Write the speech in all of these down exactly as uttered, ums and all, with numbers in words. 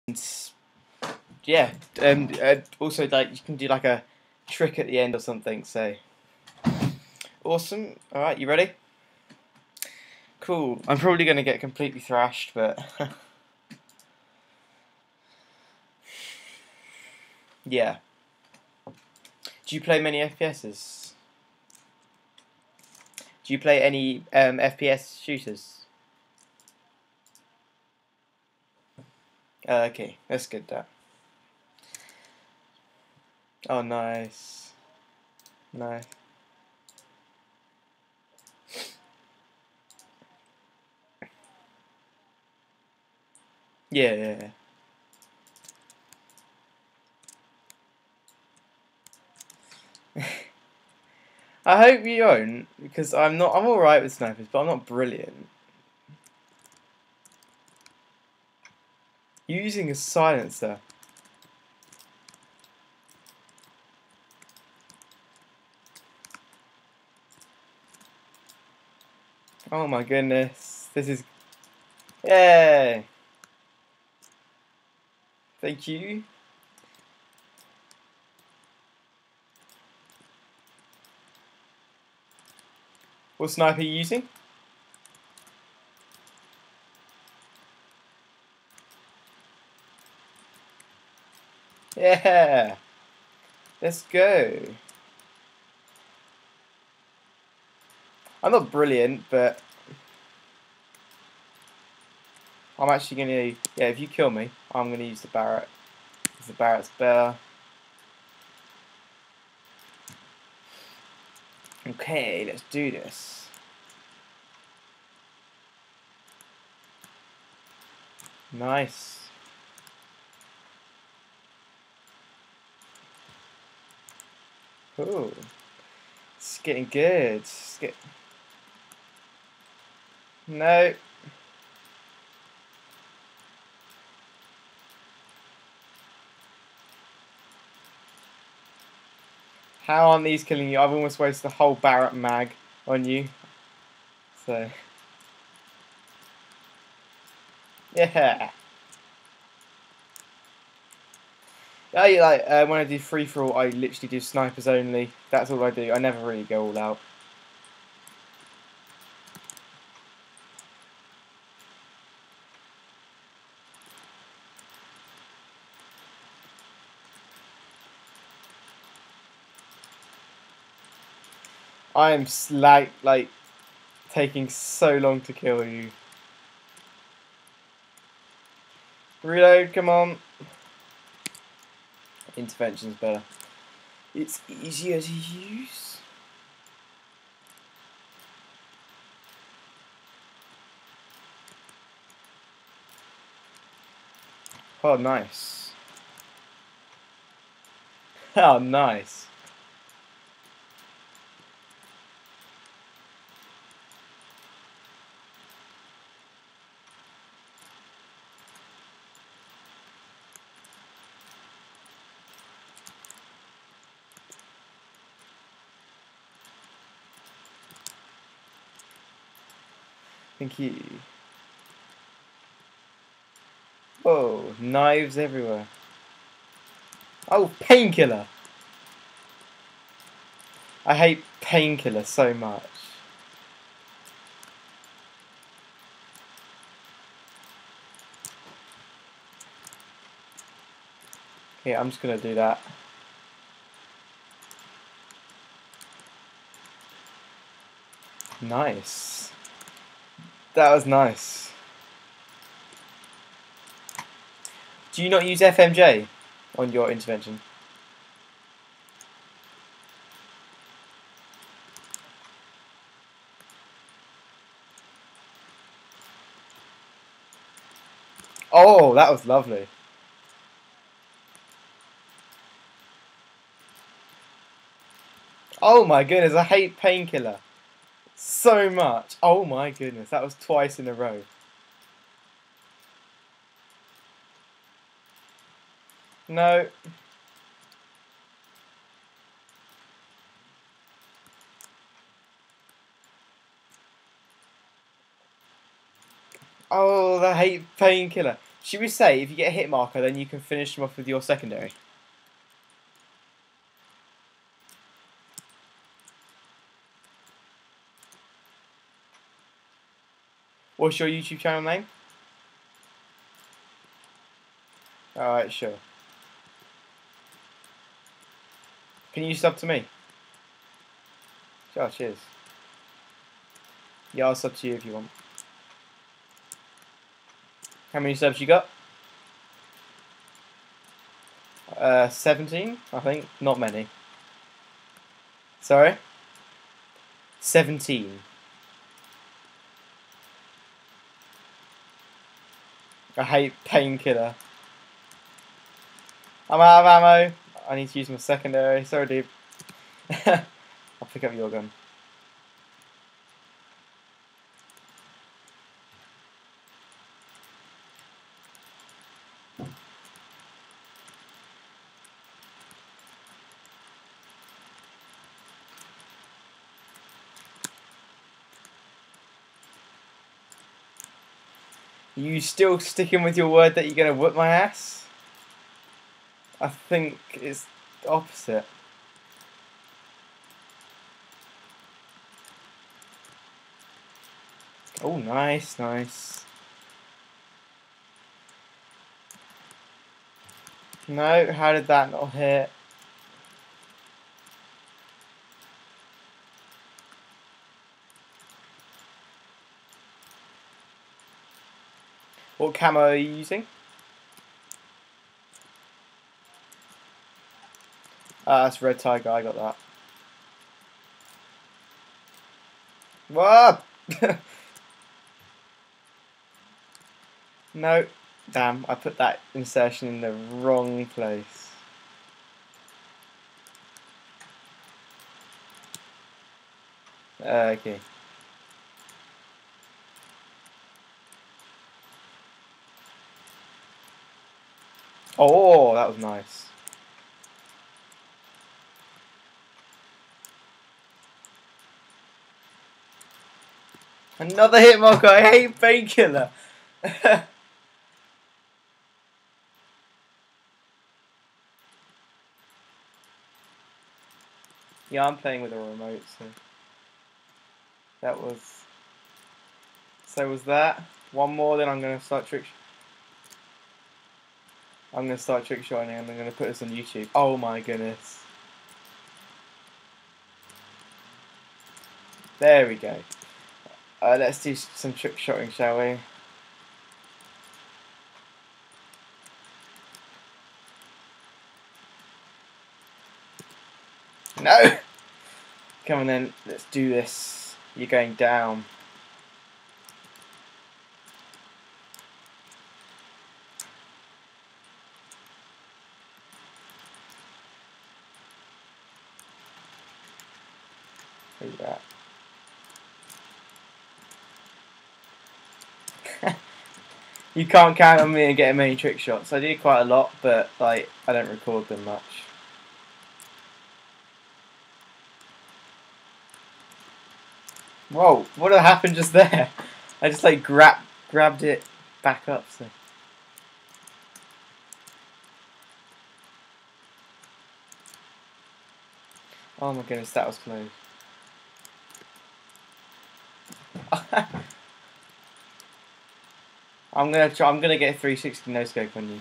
yeah, um, uh, also like you can do like a trick at the end or something. So awesome. All right, you ready? Cool. I'm probably gonna get completely thrashed, but yeah. Do you play many F P S's? Do you play any um, F P S shooters? Uh, okay, that's good. That. Oh, nice. Nice. Yeah, yeah, yeah. I hope you don't, because I'm not. I'm all right with snipers, but I'm not brilliant. Using a silencer. Oh my goodness, this is. Yay! Thank you. What sniper are you using? Yeah! Let's go. I'm not brilliant, but I'm actually gonna. Yeah, if you kill me, I'm gonna use the Barrett. Because the Barrett's better. Okay, let's do this. Nice. Ooh. It's getting good. It's get... No. How aren't these killing you? I've almost wasted the whole Barrett mag on you. So. Yeah. I like uh, when I do free for all, I literally do snipers only. That's all I do. I never really go all out. I am like like taking so long to kill you. Reload, come on. Intervention's better. It's easier to use. Oh, nice. Oh, nice. Thank you. Whoa, knives everywhere. Oh, painkiller. I hate painkiller so much. Okay, I'm just gonna do that. Nice. That was nice. Do you not use F M J on your intervention? Oh, that was lovely. Oh my goodness, I hate painkiller so much. Oh my goodness, that was twice in a row. No. Oh, I hate painkiller. Should we say if you get a hit marker, then you can finish them off with your secondary? What's your YouTube channel name? Alright, sure. Can you sub to me? Oh, cheers. Yeah, I'll sub to you if you want. How many subs you got? Uh, seventeen, I think. Not many. Sorry? seventeen. I hate painkiller. I'm out of ammo. I need to use my secondary. Sorry, dude. I'll pick up your gun. You still sticking with your word that you're going to whip my ass? I think it's the opposite. Oh, nice, nice. No, how did that not hit? What camo are you using? Ah, that's Red Tiger, I got that. What? No. Damn, I put that insertion in the wrong place. Uh, okay. Oh, that was nice. Another hit marker. I hate painkiller. Yeah, I'm playing with a remote, so that was. So was that one more? Then I'm gonna start trick. I'm gonna start trick shotting and I'm gonna put this on YouTube. Oh my goodness. There we go. Uh, let's do some trick shotting, shall we? No! Come on then, let's do this. You're going down. Look at that. You can't count on me and getting many trick shots. I do quite a lot, but like I don't record them much. Whoa! What happened just there? I just like grab grabbed it back up. So. Oh my goodness, that was close. I'm gonna try. I'm gonna get a three sixty no scope on you.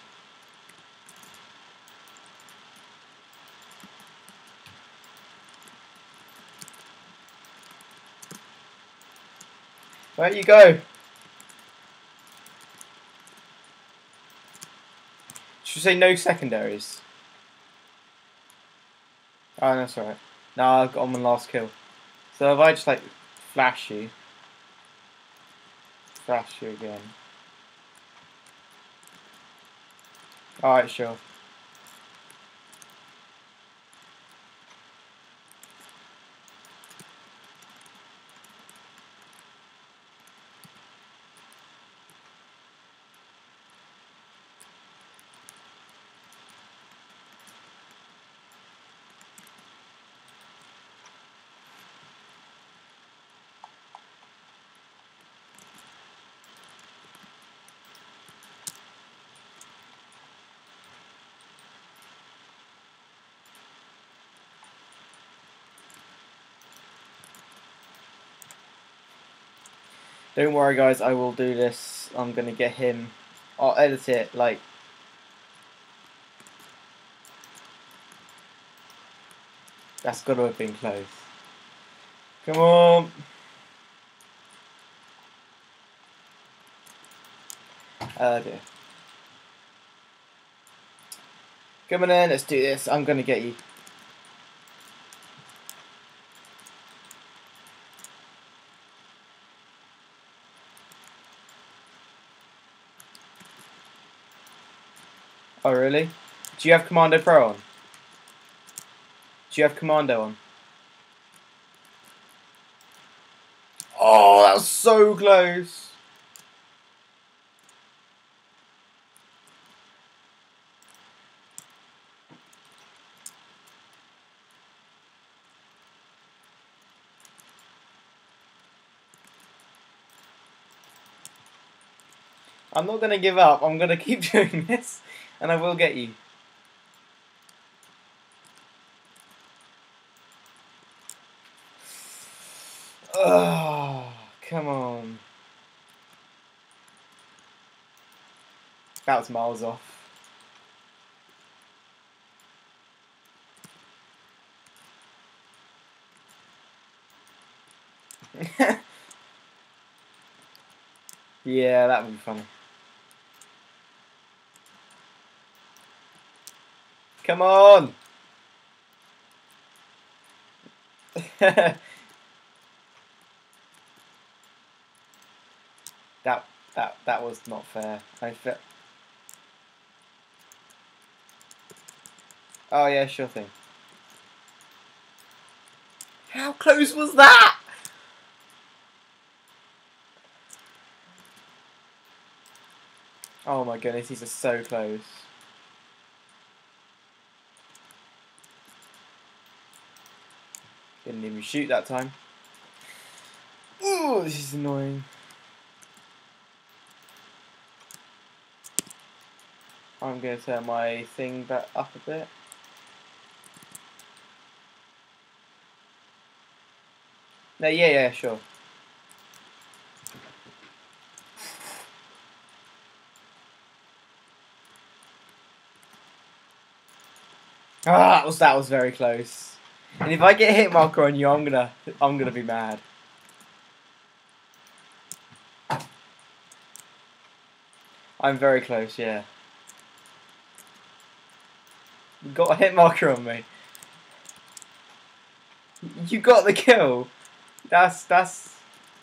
Where you go? Should we say no secondaries? Oh, that's alright. No, I've got on my last kill. So if I just like flash you, flash you again. Alright, sure. Don't worry, guys. I will do this. I'm gonna get him. I'll edit it like. That's got to have been close. Come on. Oh dear. Come on in. Let's do this. I'm gonna get you. Oh really? Do you have Commando Pro on? Do you have Commando on? Oh, that was so close. I'm not gonna give up. I'm gonna keep doing this, and I will get you. Oh, come on. That was miles off. Yeah, that would be funny. Come on! that that that was not fair. I fe Oh yeah, sure thing. How close was that? Oh my goodness, these are so close. Didn't even shoot that time. Ooh, this is annoying. I'm going to turn my thing back up a bit. No, yeah, yeah, sure. Ah, that was that was very close. And if I get hit marker on you, I'm gonna I'm gonna be mad. I'm very close, yeah. You got a hit marker on me. You got the kill. That's that's.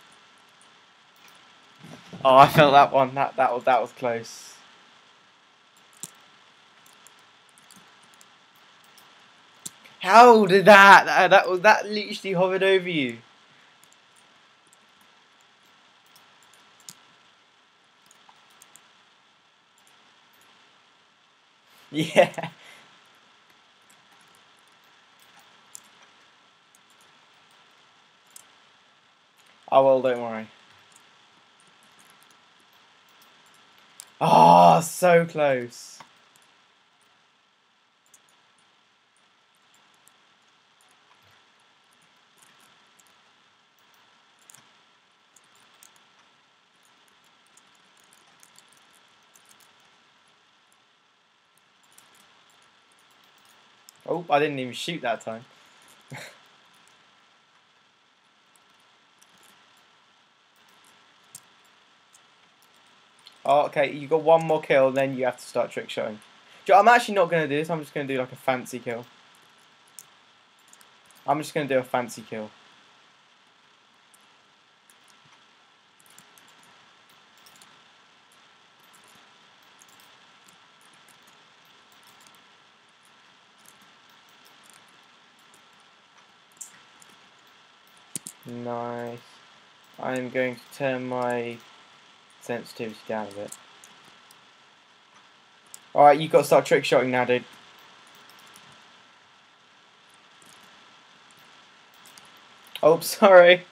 Oh, I felt that one. That that was that was close. How did that? That that was that literally hovered over you. Yeah. Oh well, don't worry. Oh, so close. Oh, I didn't even shoot that time. Oh, okay, you got one more kill, and then you have to start trick shotting. I'm actually not going to do this, I'm just going to do like a fancy kill. I'm just going to do a fancy kill. Nice. I'm going to turn my sensitivity down a bit. Alright, you've got to start trick shotting now, dude. Oh, sorry.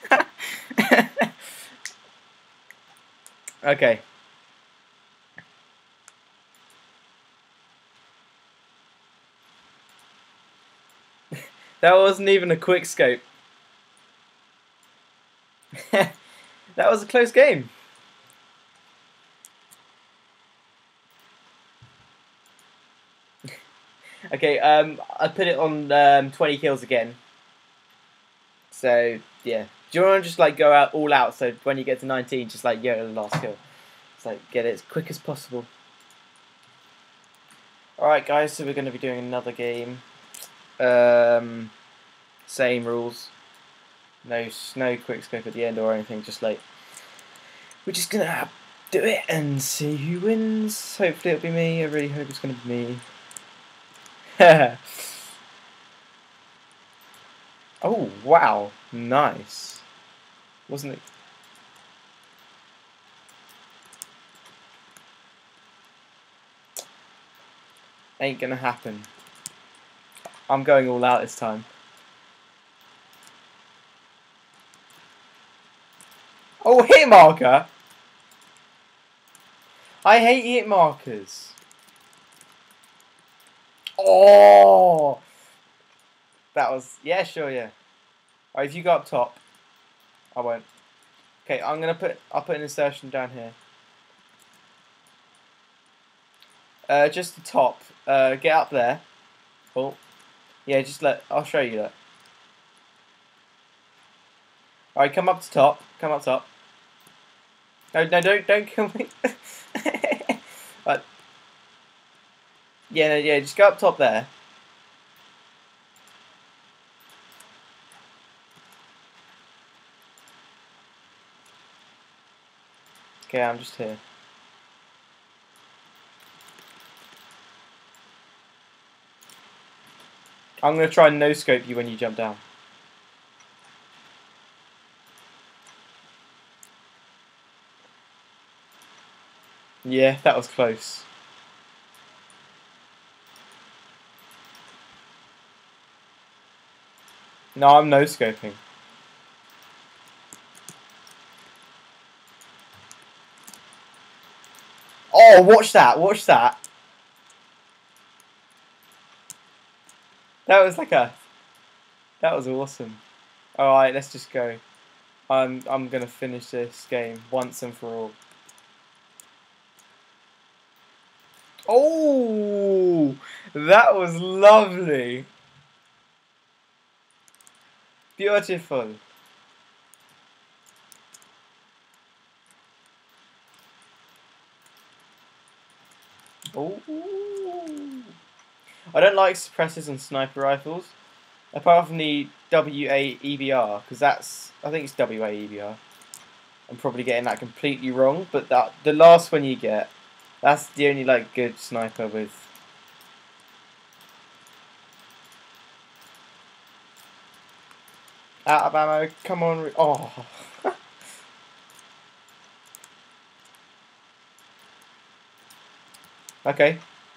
Okay. That wasn't even a quick scope. That That was a close game. Okay, um, I put it on um, twenty kills again. So, yeah. Do you want to just, like, go out all out, so when you get to nineteen, just, like, get the last kill. It's like, get it as quick as possible. Alright, guys, so we're going to be doing another game. Um, same rules. No, no quick scope at the end or anything, just, like, we're just going to do it and see who wins. Hopefully it'll be me. I really hope it's going to be me. Oh, wow. Nice. Wasn't it? Ain't gonna happen. I'm going all out this time. Oh, hit marker! I hate hit markers. Oh! That was... Yeah, sure, yeah. Alright, if you go up top, I won't. Okay, I'm gonna put... I'll put an insertion down here. Uh, just the top. Uh, get up there. Oh. Yeah, just let... I'll show you that. Alright, come up to top. Come up top. No, no, don't, don't kill me. Right. Yeah, no, yeah, just go up top there. Okay, I'm just here. I'm going to try and no-scope you when you jump down. Yeah, that was close. No, I'm no-scoping. Oh, watch that, watch that. That was like a... That was awesome. Alright, let's just go. I'm, I'm going to finish this game once and for all. Oh! That was lovely. Beautiful. Oh! I don't like suppressors on sniper rifles, apart from the W A E B R, because that's, I think it's W A E B R. I'm probably getting that completely wrong, but that the last one you get, that's the only like good sniper with. Out of ammo, come on, oh. Okay.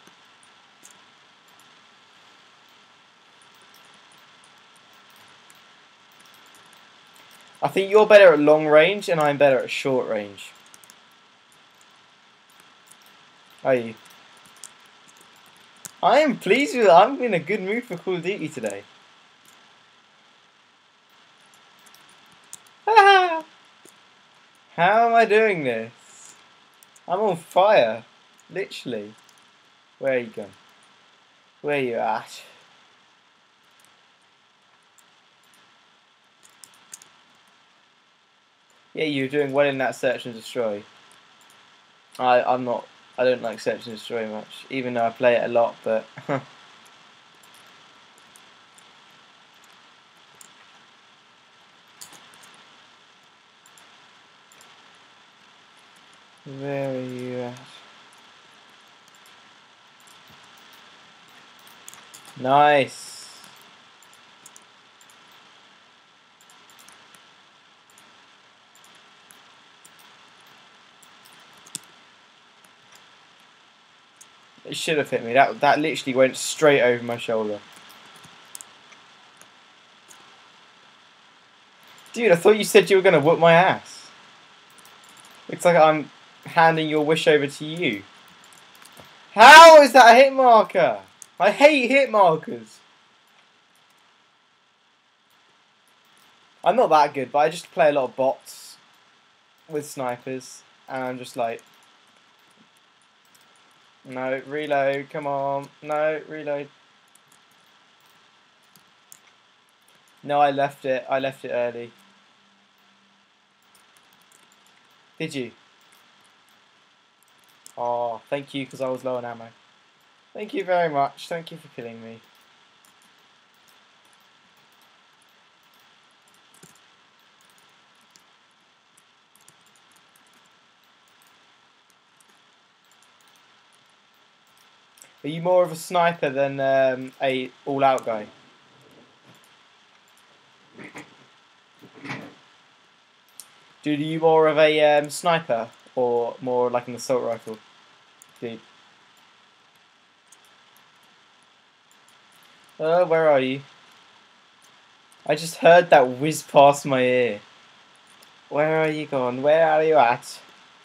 I think you're better at long range and I'm better at short range. Are you? I am pleased with it. I'm in a good mood for Call of Duty today. How am I doing this? I'm on fire. Literally. Where are you going? Where are you at? Yeah, you're doing well in that search and destroy. I, I'm not, I don't like search and destroy much, even though I play it a lot, but... Where are you at? Nice. It should have hit me. That that literally went straight over my shoulder. Dude, I thought you said you were gonna whoop my ass. Looks like I'm handing your wish over to you. How is that a hit marker? I hate hit markers. I'm not that good, but I just play a lot of bots. with snipers, and I'm just like, no, reload, come on, no, reload. No, I left it, I left it early. Did you? Oh, thank you, because I was low on ammo. Thank you very much, thank you for killing me. Are you more of a sniper than um, a all-out guy? Dude, are you more of a um, sniper or more like an assault rifle? Dude. Uh, where are you? I just heard that whiz past my ear. Where are you gone? Where are you at?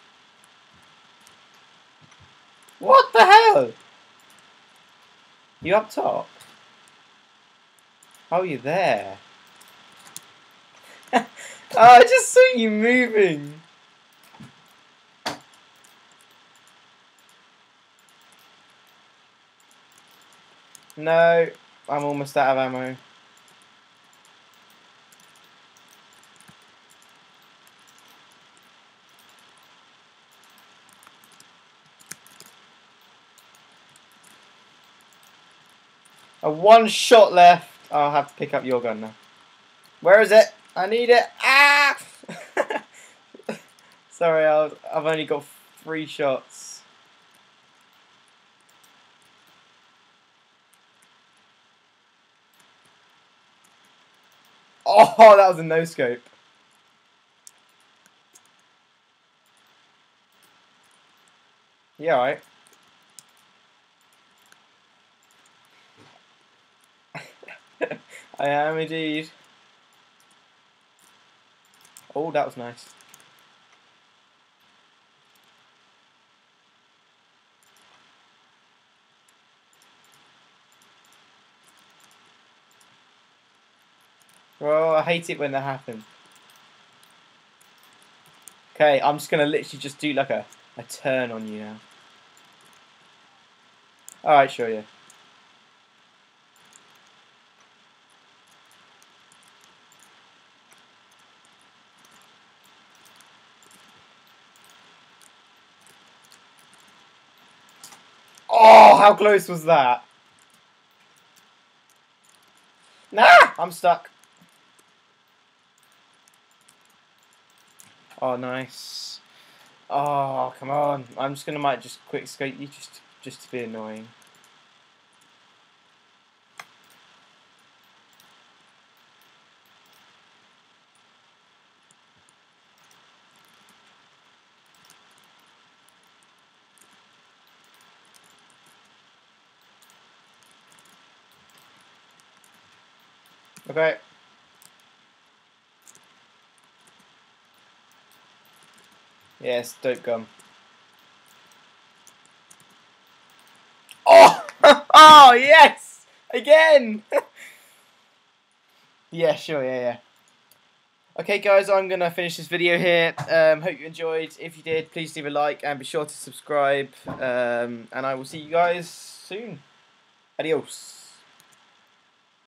What the hell? You up top? Oh, you're there. Oh, I just saw you moving. No, I'm almost out of ammo. A one shot left. I'll have to pick up your gun now. Where is it? I need it. Ah! Sorry, I've, I've only got three shots. Oh, that was a no scope. Yeah, alright. I am indeed. Oh, that was nice. Well, I hate it when that happens. Okay, I'm just gonna literally just do like a, a turn on you now. Alright, sure, yeah. Oh, how close was that? Nah, I'm stuck. Oh, nice. Oh, come on. I'm just gonna might just quick scope you just just to be annoying. Okay. Yes, dope gum. Oh! Oh, yes! Again! Yeah, sure, yeah, yeah. Okay, guys, I'm going to finish this video here. Um, hope you enjoyed. If you did, please leave a like and be sure to subscribe. Um, and I will see you guys soon. Adios.